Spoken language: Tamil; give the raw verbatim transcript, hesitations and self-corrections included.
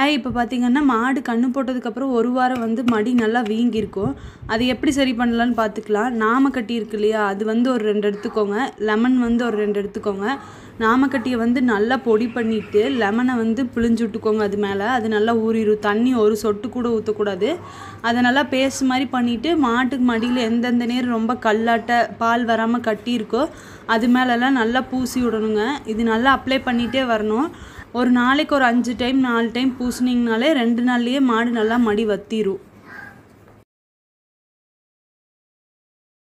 இப்போ பார்த்தீங்கன்னா மாடு கன்று போட்டதுக்கப்புறம் ஒரு வாரம் வந்து மடி நல்லா வீங்கியிருக்கும். அது எப்படி சரி பண்ணலான்னு பார்த்துக்கலாம். நாமக்கட்டி இருக்கு இல்லையா, அது வந்து ஒரு ரெண்டு எடுத்துக்கோங்க. லெமன் வந்து ஒரு ரெண்டு எடுத்துக்கோங்க. நாமக்கட்டியை வந்து நல்லா பொடி பண்ணிவிட்டு லெமனை வந்து பிழிஞ்சு விட்டுக்கோங்க. அது மேலே அது நல்லா ஊறிடும். தண்ணி ஒரு சொட்டு கூட ஊற்றக்கூடாது. அதை நல்லா பேஸ்ட் மாதிரி பண்ணிவிட்டு மாட்டுக்கு மடியில் எந்தெந்த நேரம் ரொம்ப கல்லாட்ட பால் வராமல் கட்டியிருக்கோ அது மேலெல்லாம் நல்லா பூசி விடணுங்க. இது நல்லா அப்ளை பண்ணிகிட்டே வரணும். ஒரு நாளைக்கு ஒரு அஞ்சு டைம் நாலு டைம் பூசினீங்கனாலே ரெண்டு நாள்லேயே மாடு நல்லா மடி வத்திரும்.